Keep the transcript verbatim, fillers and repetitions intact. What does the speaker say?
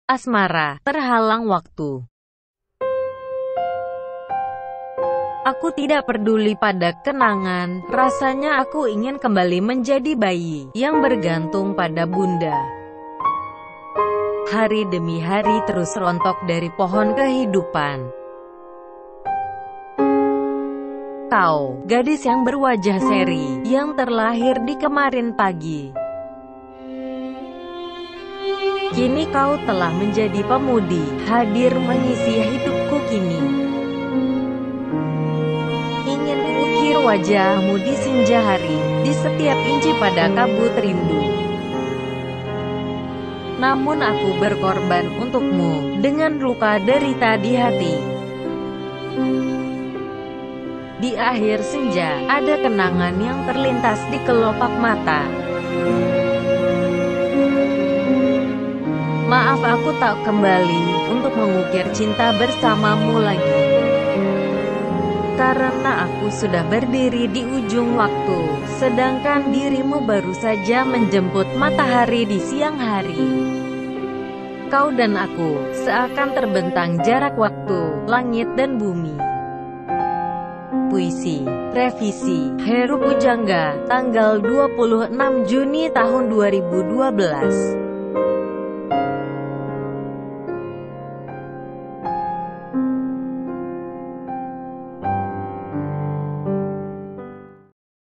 Asmara, terhalang waktu. Aku tidak peduli pada kenangan, rasanya aku ingin kembali menjadi bayi, yang bergantung pada bunda. Hari demi hari terus rontok dari pohon kehidupan. Kau, gadis yang berwajah seri, yang terlahir di kemarin pagi. Kini kau telah menjadi pemudi, hadir mengisi hidupku kini. Ingin ukir wajahmu di senja hari, di setiap inci pada kabut rindu. Namun aku berkorban untukmu, dengan luka derita di hati. Di akhir senja, ada kenangan yang terlintas di kelopak mata. Maaf aku tak kembali, untuk mengukir cinta bersamamu lagi. Karena aku sudah berdiri di ujung waktu, sedangkan dirimu baru saja menjemput matahari di siang hari. Kau dan aku, seakan terbentang jarak waktu, langit dan bumi. Puisi, revisi, Heru Pujangga, tanggal dua puluh enam Juni tahun dua ribu dua belas.